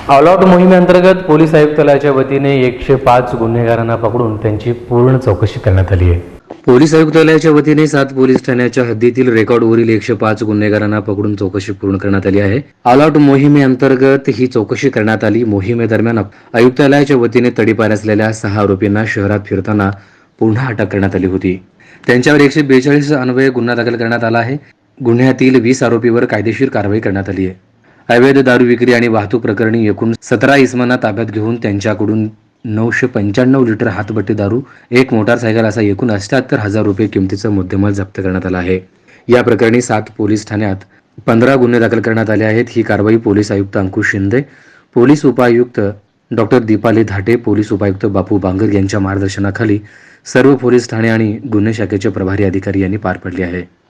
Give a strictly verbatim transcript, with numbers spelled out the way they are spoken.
All out मोहिमेअंतर्गत police आयुक्तालयाच्या वतीने एकशे पाच गुन्हेगारांना पकडून त्यांची पूर्ण चौकशी करण्यात आली आहे. पोलीस आयुक्तालयाच्या वतीने सात पोलीस ठाण्याच्या हद्दीतील रेकॉर्डवरील एकशे पाच गुन्हेगारांना पकडून चौकशी पूर्ण करण्यात आली आहे. ऑल आउट मोहिमेअंतर्गत ही चौकशी करण्यात आली. मोहिमेदरम्यान आयुक्तालयाच्या वतीने तडीपार असलेल्या सहा आरोपींना शहरात फिरताना पुन्हा अटक करण्यात आली होती. त्यांच्यावर एकशे बेचाळीस अन्वये गुन्हा दाखल करण्यात आला आहे. गुन्ह्यातील वीस आरोपीवर कायदेशीर कारवाई करण्यात आली आहे. अवैध दारू विक्री आणि वाहतूक प्रकरणी एकूण सतरा इसमांना ताब्यात घेऊन त्यांच्याकडून नऊशे पंच्याण्णव लिटर हातभट्टी दारू, एक मोटारसायकल असा एकूण अठ्ठ्याहत्तर हजार रुपये किमतीचा मुद्देमाल जप्त करण्यात आला आहे. या प्रकरणी सात पोलीस ठाण्यात पंधरा गुन्हे दाखल करण्यात आले आहेत. ही कारवाई पोलीस आयुक्त अंकुश शिंदे, पोलीस उपायुक्त डॉक्टर दीपाली धाटे, पोलीस उपायुक्त बापू बांगर यांच्या मार्गदर्शनाखाली सर्व पोलीस ठाणे आणि गुन्हे शाखेचे प्रभारी अधिकारी यांनी पार पाडली आहे.